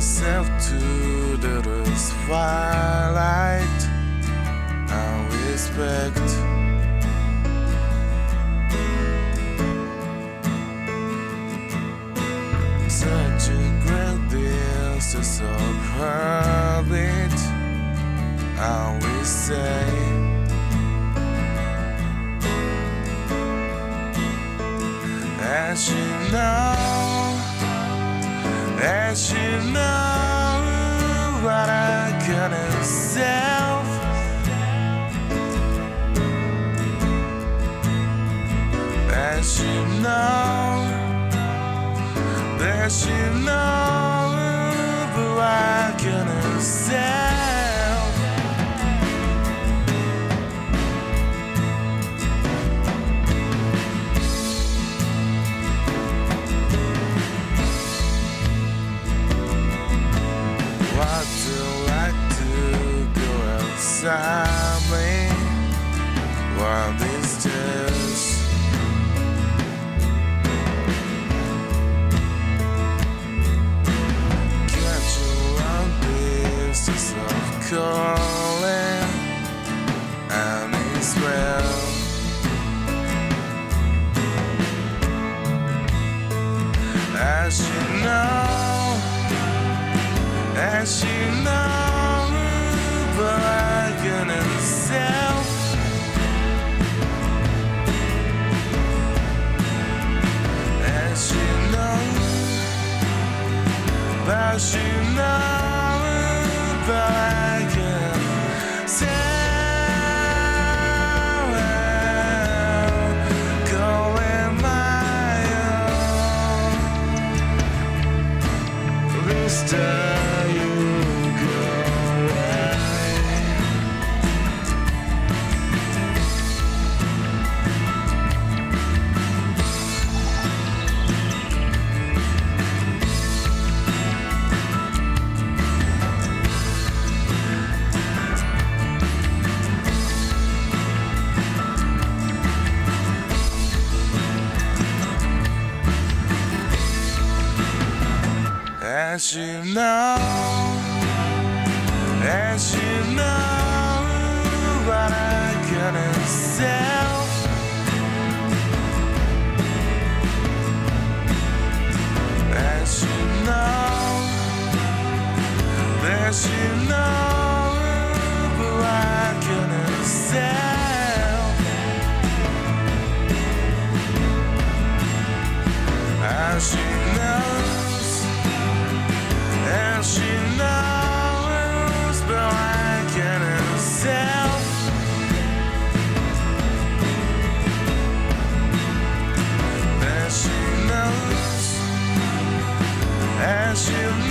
herself to the twilight and respect. Such a great distance of habit, and we say, as you know what I couldn't self. As you know what I couldn't self. What do I do? Go outside me one these days. Catch your own business of calling and Israel. As you know, but I couldn't self. As you know, but I couldn't self. Calling my own. This time you go right. As you know what I couldn't self. As you know but I couldn't self. As you knows, but I couldn't self. As she knows,